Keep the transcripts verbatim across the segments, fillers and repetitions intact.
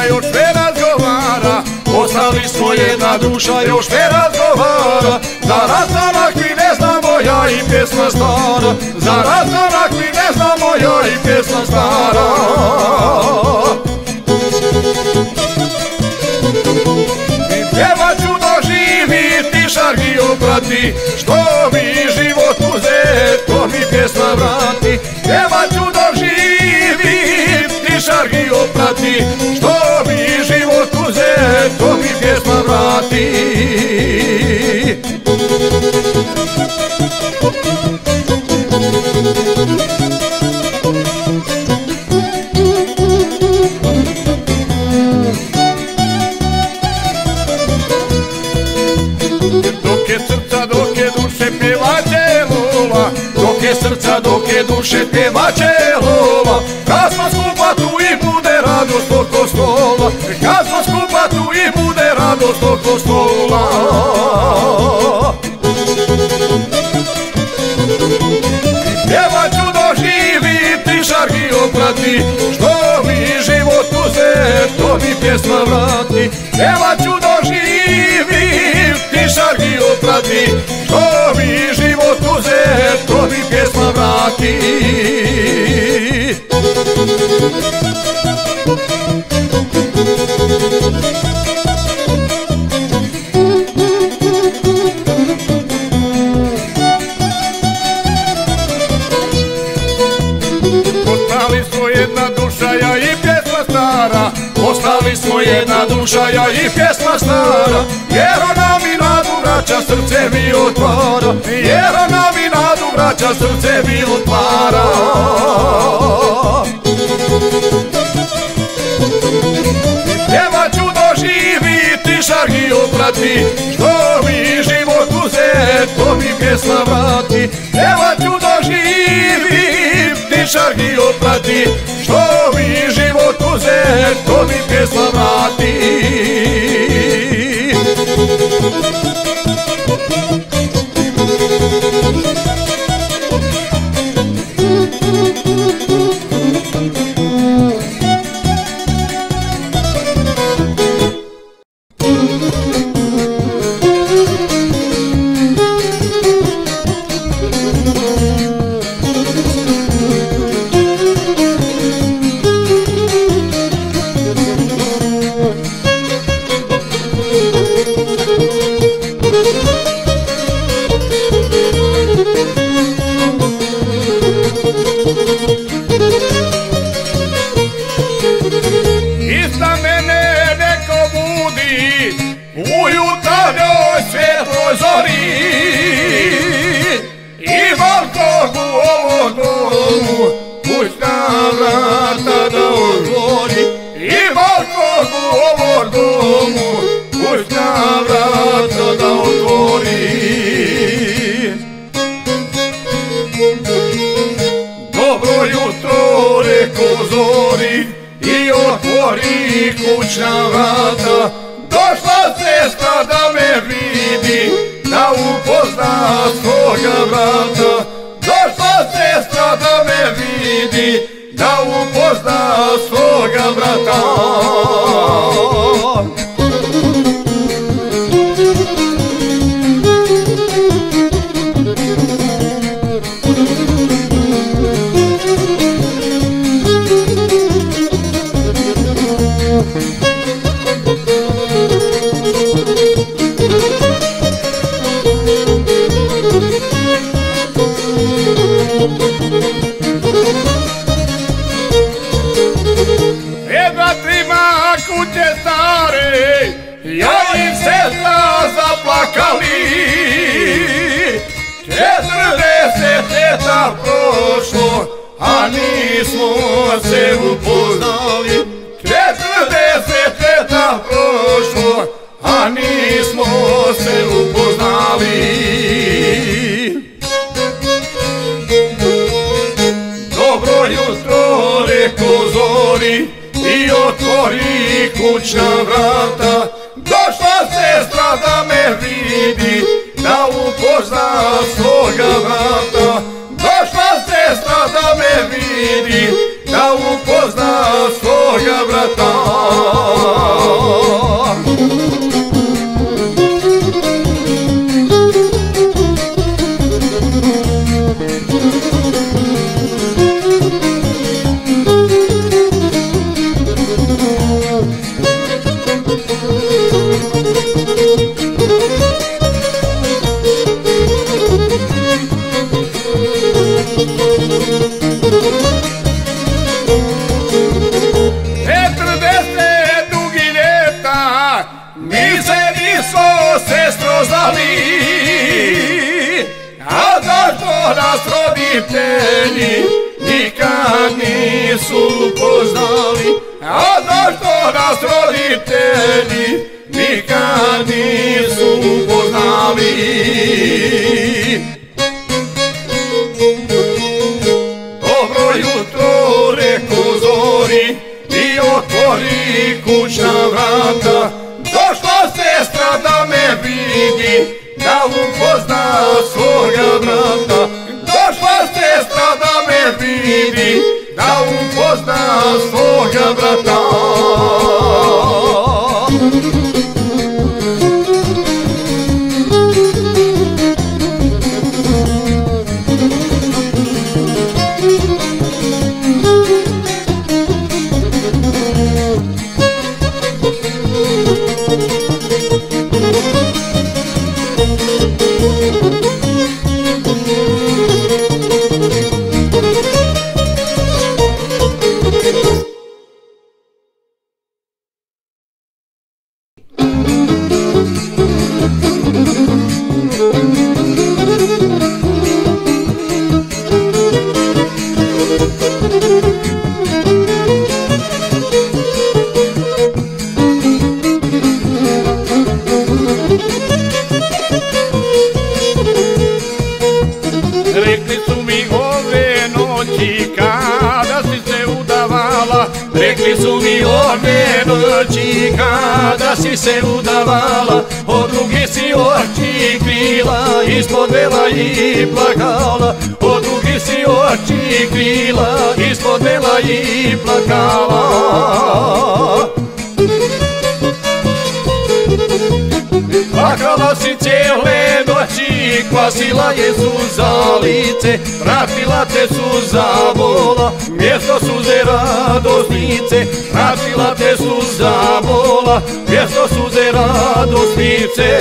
još sve razgovara. Ostali smo jedna duša, još sve razgovara. Za rastanak mi ne znamo, ja i pjesma stara. Za rastanak mi ne znamo, ja i pjesma stara. Pjevat ću doživiti, šargi oprati, što mi život uze, to mi pjesma vrati. Pjevat ću doživiti, šargi oprati, što mi život uze, to mi pjesma vrati. Dok je srca, dok je duše, pjevaće lova. Dok je srca, dok je duše, pjevaće lova. Kad smo skupa tu i bude radost oko stola. Kad smo skupa tu i bude radost oko stola. Pjevat ću doživiti, šargi oprati, što mi život uze, to mi pjesma vrati. Pjevat ću doživiti, šargi oprati, što mi život uze, to mi pjesma vrati. Ostali smo jedna duša, ja i pjesma stara. Ostali smo jedna duša, ja i pjesma stara. Jer ona mi nadu vraća, srce mi otvara. Jer ona mi nadu vraća, srce mi otvara. Pjevat ću doživiti, šargi oprati, što mi život uze, to mi pjesma vrati. Pjevat ću doživiti, šargi oprati, što mi život uze, to mi pjesma vrati. Iza mene neko budi u jutarnjoj svjetloj zori. Imam tog u ovom domu, kućna vrata da otvori. Imam tog u ovom domu, kućna vrata da otvori. Dobro jutro, reko zori, i otvori kućna vrata. Došla sestra da me vidi, da upozna svoga brata. Došla sestra da me vidi, da upozna svoga brata. Jedna trima kuće stare, ja i sestra zaplakali. Četrdeset ljeta prošlo, a nismo se upoznali. Četrdeset ljeta prošlo, a nismo se upoznali. Dobro jutro, reko zori, i otvori kućna vrata. Došla sestra da me vidi, da upozna svoga brata. Došla sestra da me vidi, da upozna svoga brata. sestro znali, a zašto nas roditelji nikad nisu poznali, a zašto nas roditelji nikad nisu poznali. Dobro jutro, reku zori, i otvori kućna vrata. Došla sestra da me vidi, da upozna svoga brata. Došla sestra da me vidi, da upozna svoga brata. Rekli su mi ove noći kada si se udavala, rekli su mi ove noći kada si se udavala, od druge si oči krila, ispod vela i plakala, od druge si oči krila, ispod vela i plakala. Plakala si cijele noći, kvasila je suza lice, pratila te suza bola, mjesto suze radosnice, pratila te suza bola, mjesto suze radosnice.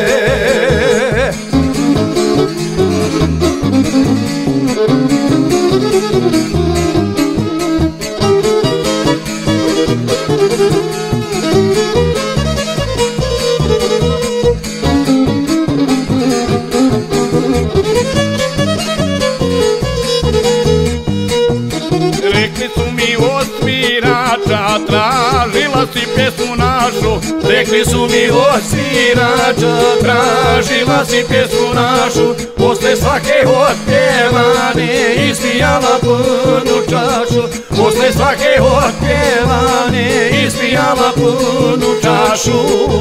Rekli su mi od svirača, tražila si pjesmu našu, rekli su mi od svirača, tražila si pjesmu našu, posle svake otpjevane ispijala punu čašu, posle svake otpjevane ispijala punu čašu.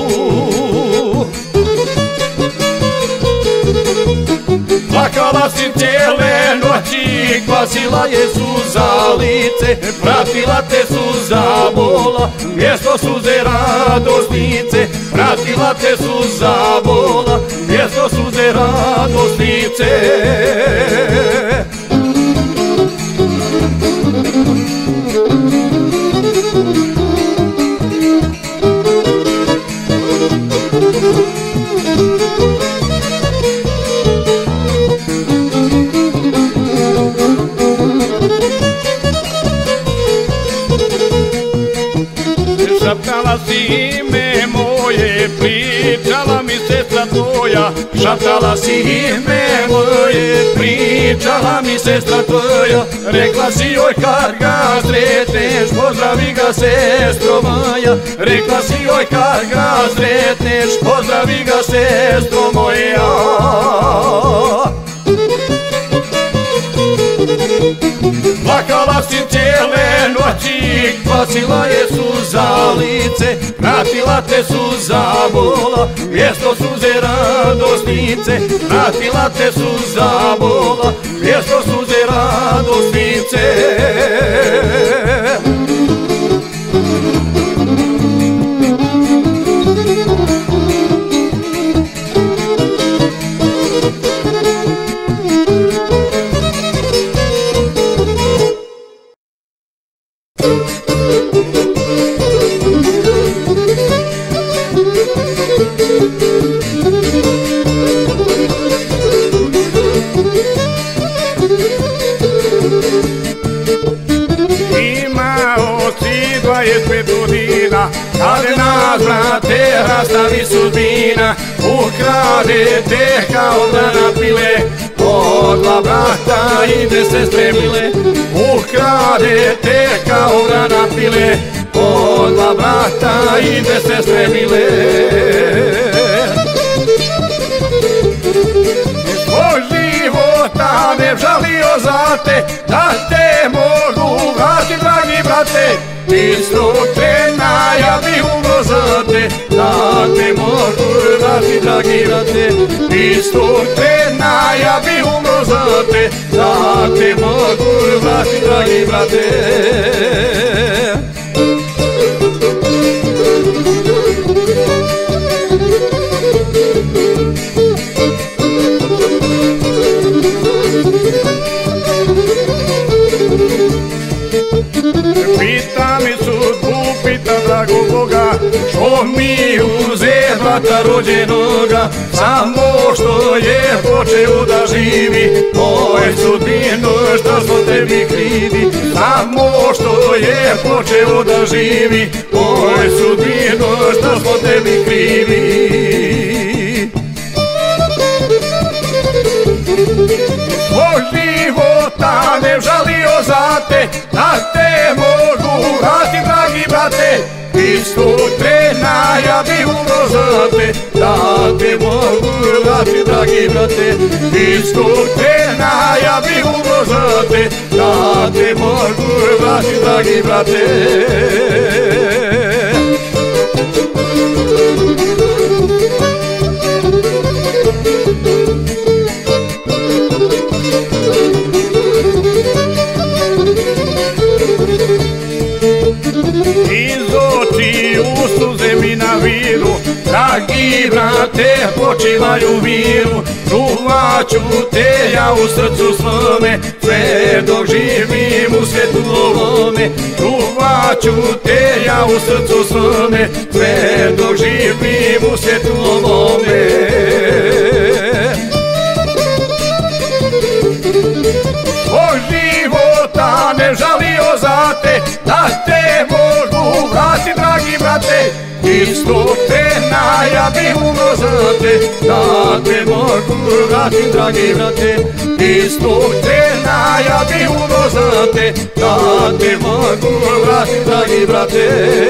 Plakala si cijele noći, kvasila je suza lice, pratila te suza bola, mjesto suze radosnice, pratila te suza bola, mjesto suze radosnice. Šaptala si ime moje, pričala mi sestra tvoja, šaptala si ime moje, pričala mi sestra tvoja, rekla si joj kad ga sretneš, pozdravi ga sestro moja, rekla si joj kad ga sretneš, pozdravi ga sestro moja. Plakala si cijele noći, kvasila je suza lice, pratila te suza bola, mjesto suze radosnice, pratila te suza bola, mjesto suze radosnice. oci dvadeset pet godina, kada nas, brate, rastavi sudbina, ukradete kao da napile, od dva brata i deset sestre, ukradete kao da napile, od dva brata i deset sestre bile. Svoj života ne žalio za te, da te mogu vrati, dragi brate, istog trena ja bih umro za te, da te mogu vrati, dragi brate, istog trena ja bih umro za te, da te mogu vrati, dragi brate. Pita mi sudbu, pita drago Boga, što mi uze brata rođenoga, samo što je počeo da živi, oj sudbino šta smo tebi krivi, samo što je počeo da živi, oj sudbino šta smo tebi krivi. Svoj života ne žalio za te, da te mogu vrati, dragi brate, istog trena ja bih umro za te, da te mogu vrati, dragi brate, istog trena ja bih umro za te, da te mogu vrati, dragi brate. Iz očiju suze mi na viru, dragi brate, počivaju viru, čuvat ću te ja u srcu svome, sve dok živim u svijetu ovome, čuvat ću te ja u srcu svome, sve dok živim u svijetu ovome. Svoj života ne žalio za te, da te mogu vrati, dragi brate, istog trena ja bih umro za te, da te mogu vrati, dragi brate, istog trena ja bih umro za te, da te mogu vrati, dragi brate.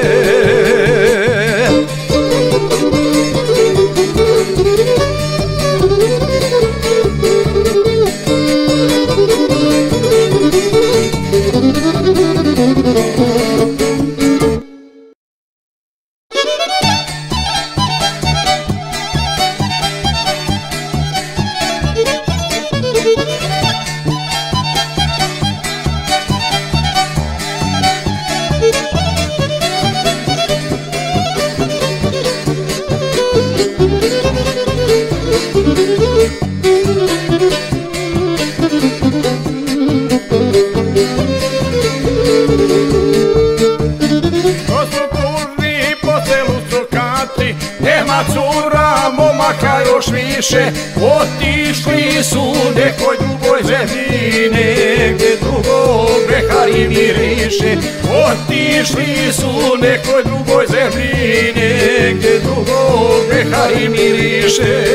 Nema cura, momaka još više, otišli su nekoj drugoj zemlji, negdje drugo behari miriše, otišli su nekoj drugoj zemlji, negdje drugo behari miriše.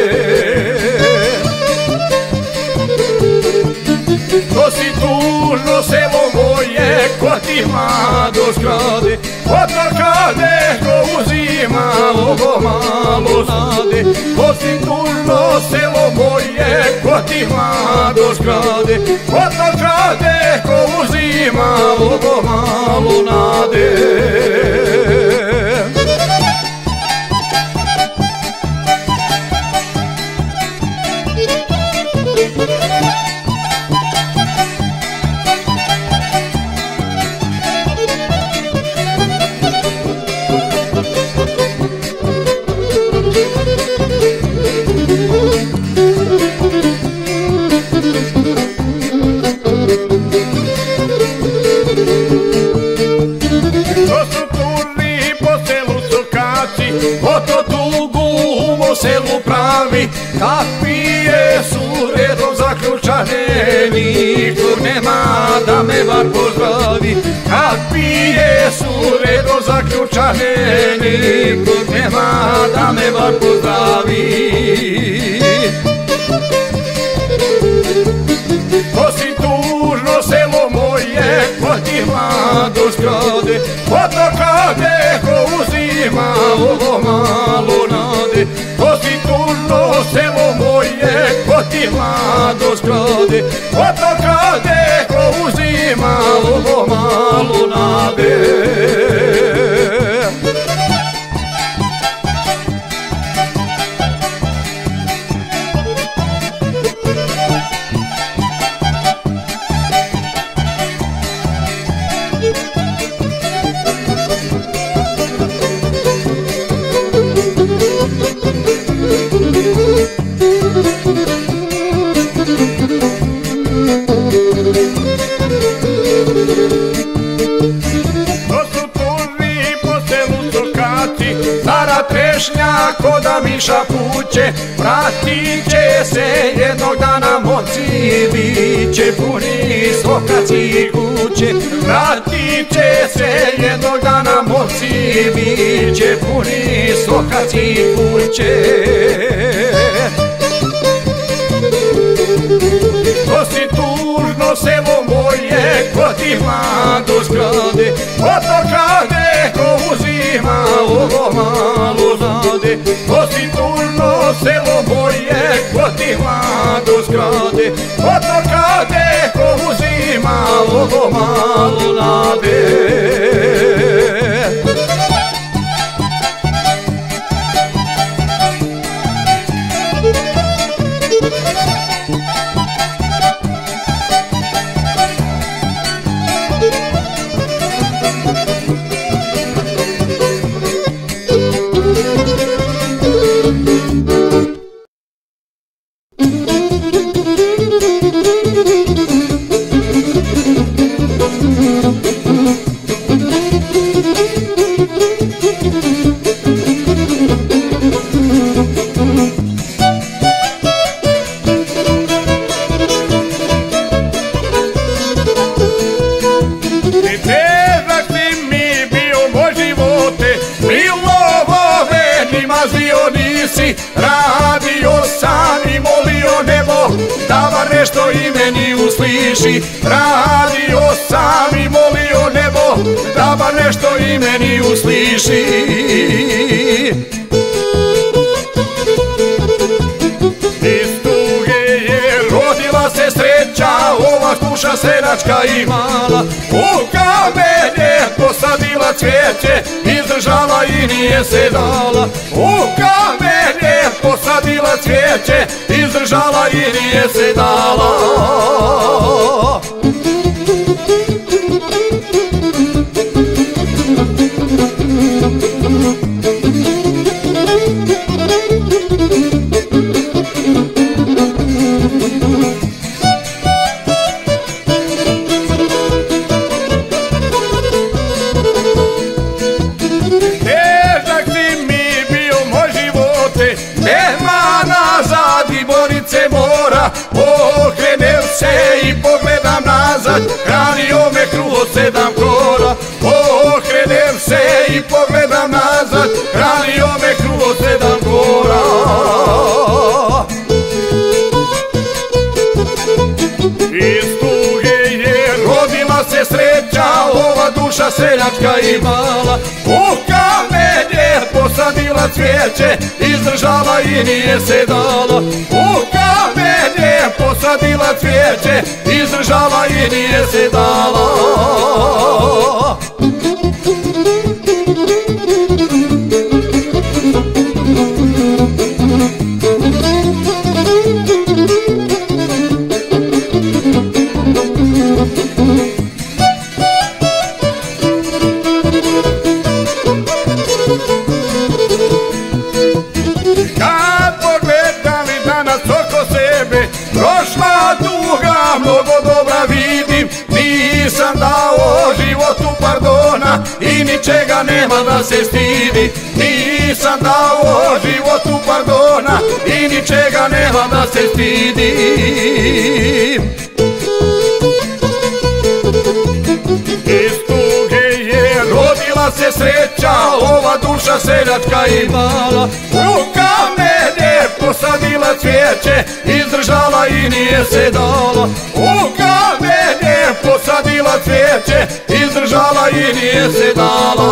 To si tužno selo moje, ko ti mlado zgrade, otrkade ko uzima ovo malo nade. To si tužno selo moje, ko ti mlado zgrade, otrkade ko uzima ovo malo nade. Selu pravi, kakvi je su redom zaključani. ključane, nikog nema da me bar pozdravi. Kad pije sure do zaključane, nikog nema da me bar pozdravi. To si tužno selo moje, ko ti mladost krade, otoka neko uzima ovo malo nade. To si tužno selo moje, ko ti mladost krade, otoka neko uzima ovo malo nade. Trešnja ko da miša puće, vratit će se jednog dana momci, bit će puni svokaci kuće. Vratit će se jednog dana momci, bit će puni svokaci kuće. To si tužno selo moje, ko ti mladost krade, otoka neko uzima ovo malo nade. To si tužno selo moje, ko ti mladost krade, otoka neko uzima ovo malo nade. Radio sam i molio nebo da bar nešto i meni usliši. Radio sam i molio nebo da bar nešto i meni usliši. Iz tuge je rodila se sreća, ova duša seljačka i mala. U kamenje posadila cvijeće, izdržala i nije se dala. U kamenje posadila cvijeće, izdržala i nije se dala. Okrenem se i pogledam nazad, hranio me kruh od sedam kora. Okrenem se i pogledam nazad, hranio me kruh od sedam kora. Iz tuge je rodila se sreća, ova duša seljačka i mala. U kamenje posadila cvijeće, izdržala i nije se dala. U kamenje posadila cvijeće, izdržala i nije se dala. Kad pogledam i danas oko sebe, prošla duga, mnogo dobra vidim. Nisam dao životu pardona i ničega nema da se stidi. Nisam dao životu pardona i ničega nema da se stidim. Iz tuge je rodila se sreća, ova duša seljačka imala. U kamenje posadila cvijeće, izdržala i nije se dala. U kamenje posadila cvijeće, izdržala i nije se dala.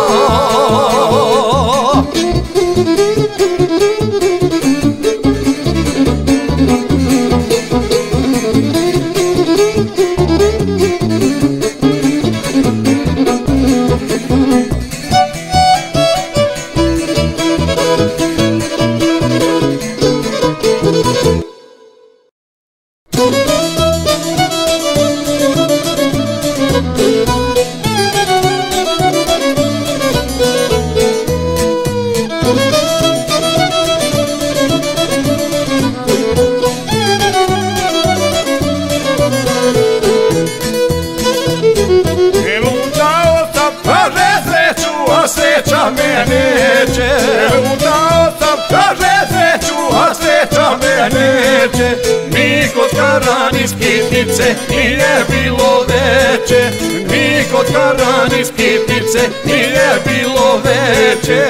Sreća me neće, udao sam, kaže sreću, a sreća me neće. Ni kod Karan iz Kitnice nije bilo veće, ni kod Karan iz Kitnice nije bilo veće.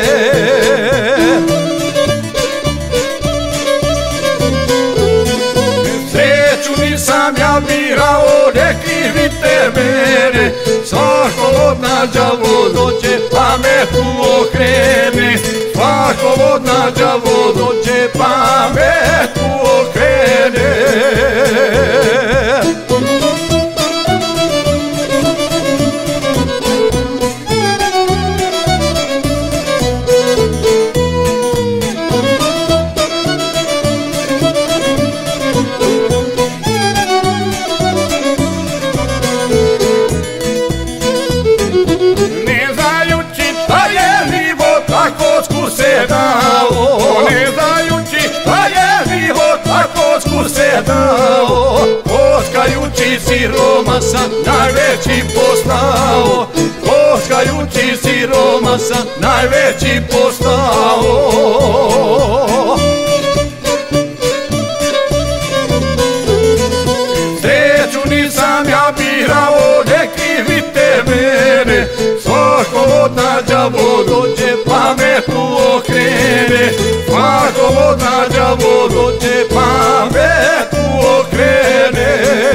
Sreću nisam ja birao, ne krivite mene, svako od nađavo dođe pa me tu okrene. Svako od nađavo dođe pa me tu okrene. Ne znajući šta je život, a kocku se dao. Kockajući siromasan najveći postao, kockajući siromasan najveći postao. Sreću nisam ja birao, ne krivite mene, svako od nađavo dođe pa me tu okrene. Svako od nađavo dođe pa me tu okrene.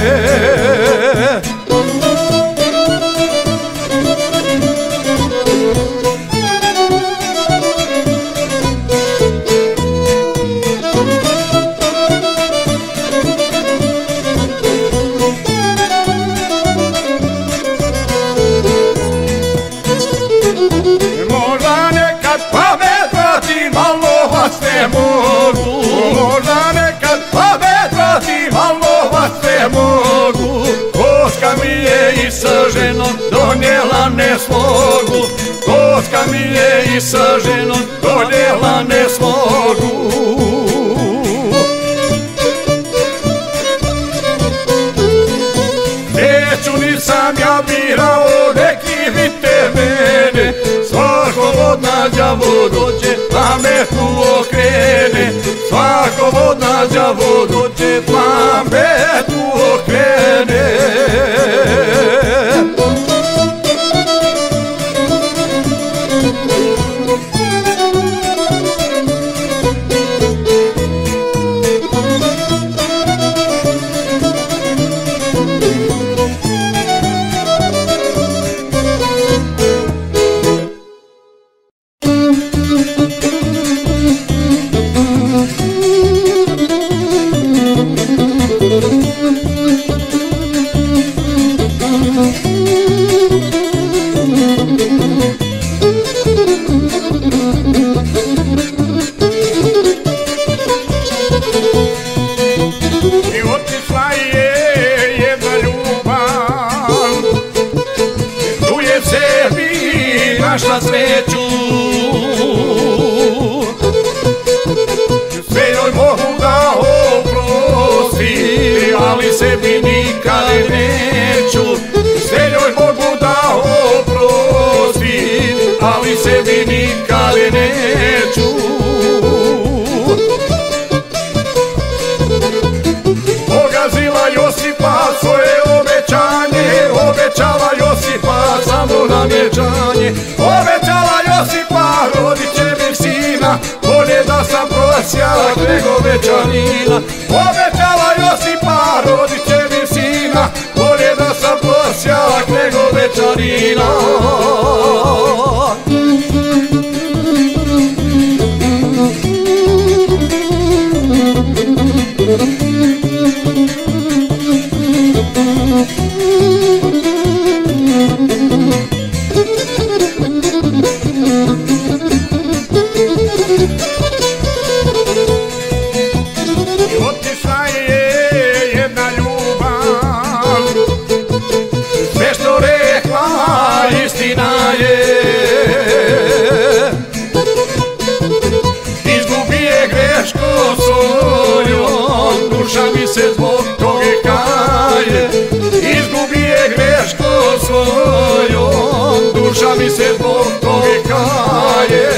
Ne mogu, možda nekad pamet vratim, al novac ne mogu. Kocka mi je isaženo, donijela ne slogu. Kocka mi je isaženo, donijela ne slogu. Sreću nisam ja birao, ne krivite mene, svako od nađavo dođe pa me tu okrene. Svako od nađavo dođe pa me tu okrene. Našla sreću, sve joj mogu da oprostim, ali sebi nikad neću. Sve joj mogu da oprostim, ali sebi nikad neću. obećanje. Obećala Josipa, rodit će mi sina, bolje da sam prosjak nego večarina. Obećala Josipa, rodit će mi sina, bolje da sam prosjak nego večarina. Otišla je jedna ljubav, sve što rekla istina je. Izgubi je grešku svojom, duša mi se zbog toga kaje. Izgubi je grešku svojom, duša mi se zbog toga kaje.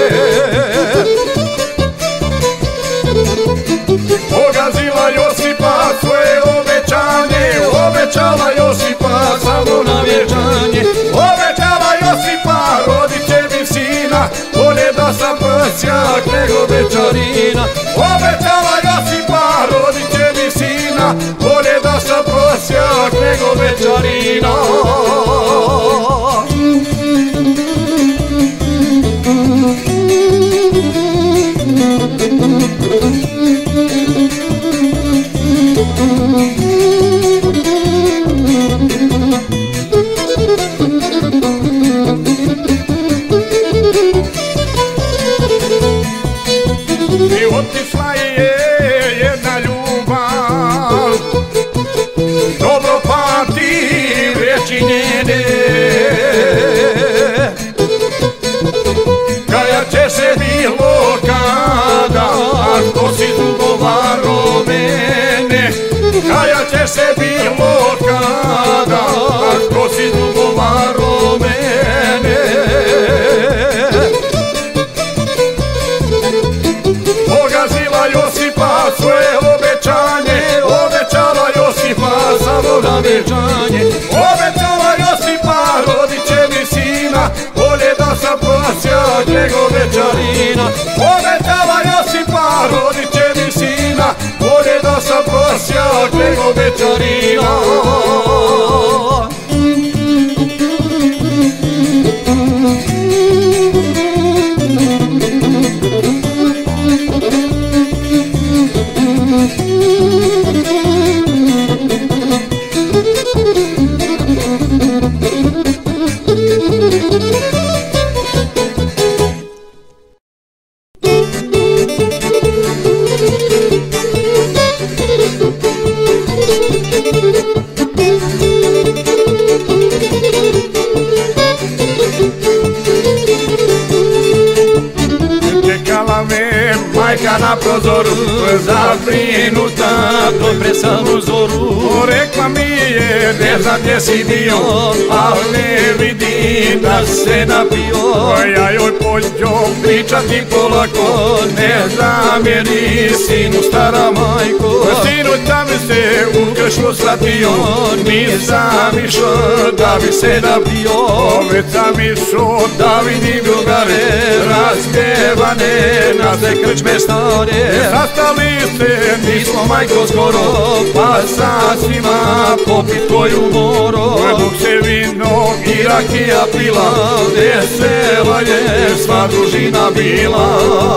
Pogazila Josipa svoje obećanje, obećala Josipa samo na vječanje. Obećala Josipa, rodit će mi sina, bolje da sam prosjak nego večarina. Obećala Josipa, rodit će mi sina, bolje da sam prosjak nego večarina. i otišla je jedna ljubav. Dobro pamti riječi njene, kajat će se bilo kada, ako si dugovaro mene. Kajat će se bilo kada, ako si dugovaro mene. Pogazila Josipa svoje obećanje, obećala Josipa samo na vječanje. Obećala Josipa, rodit će mi sina, bolje da sam prosjak nego večarina. Obećala Josipa, rodit će mi sina, bolje da sam prosjak nego večarina. Čekala me majka na prozoru, zabrinuta dobre sam u zoru. rekla mi je Ne znam gdje si bio, ali ne vidim da se napio. ja joj pođo Pričati polako, ne zamjeri sinu stara majko. sinu tam se U kršu slatio, nisam išao da bi se napio. već sam išao Da vidim drugare raspjevane na sve krčme stare. Zastali se Nismo majko skoro, pa sa svima popit koju moro. dok se vino I rakija pila, vesela je sva družina bila.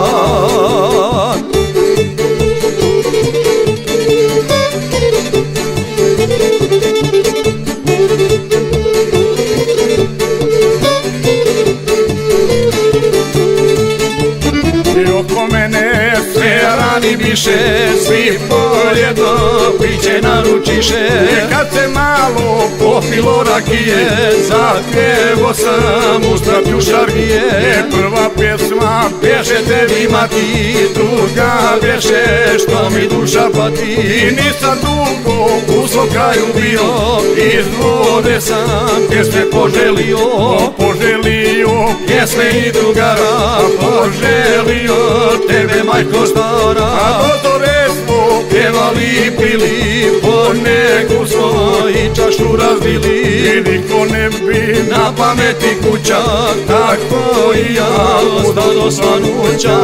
i oko mene Sve rani biše, svi poljedno piće naručiše. kad se malo Popilo rakije, zapjevo sam u strapju šargije. prva pjesma Bješe te imati, druga bješe što mi duša pati. i nisam dugo U svom kraju bio, iz vode sam pjesme poželio. poželio Pjesme i drugara poželio, tebe majko stara. a dozore smo Pjeva nalipili po neku svoj čašu razbili i niko ne bi na pameti kuća, tako i ja ostao do svanuća.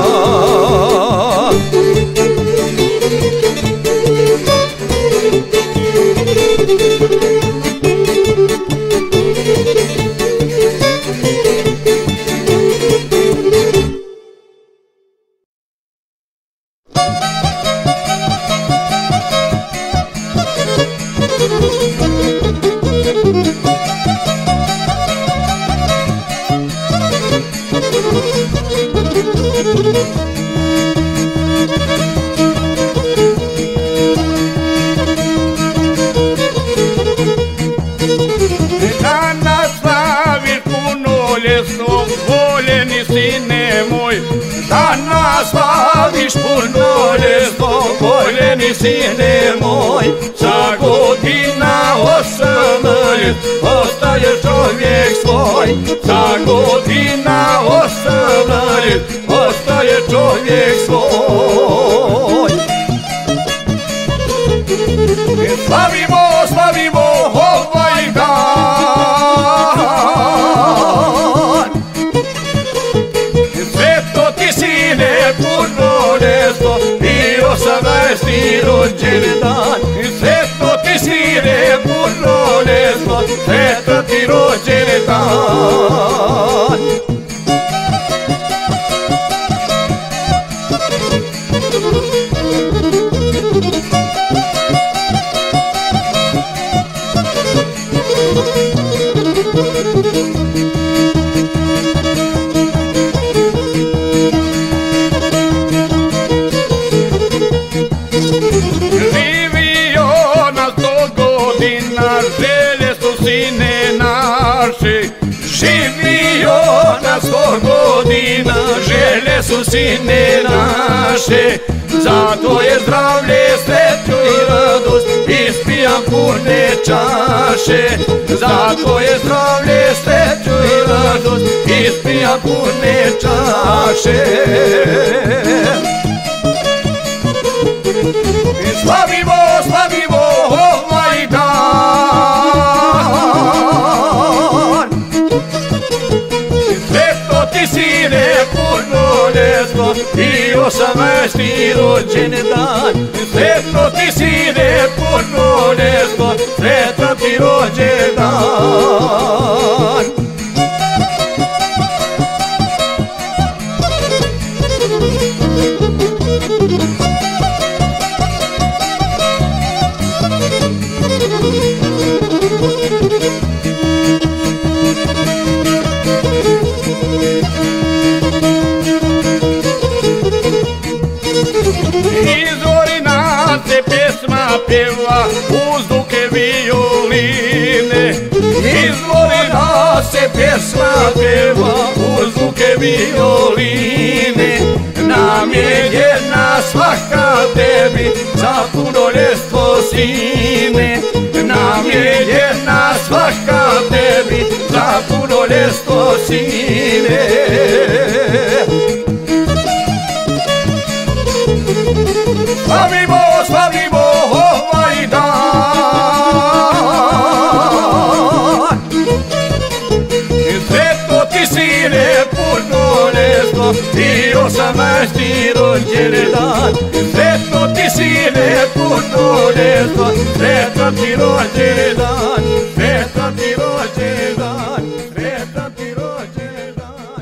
Danas slaviš punoljetstvo, voljeni sine moj. Danas slaviš punoljetstvo, voljeni sine moj. Za godina osamnaest ostaje čovjek svoj. Za godina osamnaest ostaje čovjek svoj. Slavimo, slavimo ovaj dan. Sveto ti sine punoljetstvo i osamnaesti rođeni dan. Sveto ti sine punoljetstvo, sveto ti rođeni dan. Živio na sto godina, želje su sine naše. Živio na sto godina, želje su sine naše. Zato je zdravlje, sreću i radost, ispijam pune čaše. Zato je zdravlje, sreću i radost, ispijam pune čaše. Slavimo, slavimo ovaj dan. Sveto ti sine punoljetstvo i osamnaesti rođeni dan. Sveto ti sine punoljetstvo, sretan ti rođeni dan. Izvorina se pjesma pjeva uz zvuke violine. Izvorina se pjesma pjeva uz zvuke violine. Namijenjena svaka tebi za punoljetstvo sine. Namijenjena svaka tebi za punoljetstvo sine. Slavimo, slavimo ovaj dan. Sveto ti sine punoljetstvo i osamnaesti rođeni dan. Sveto ti sine punoljetstvo, sretan ti rođeni dan. Sretan ti rođeni dan, sretan ti rođeni dan.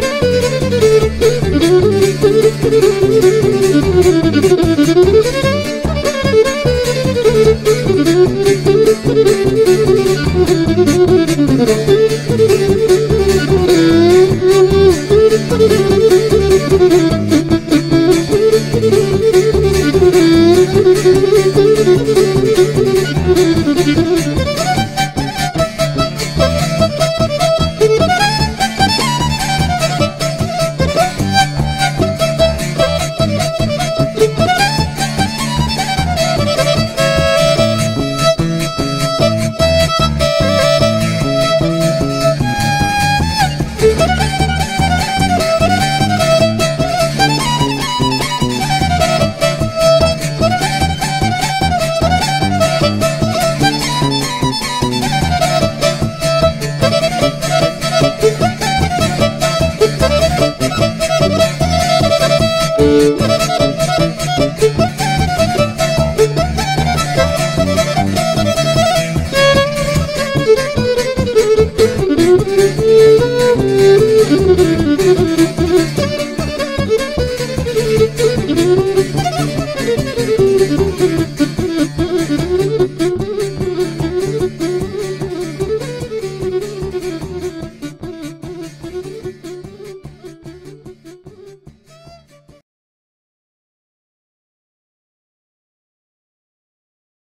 Thank you.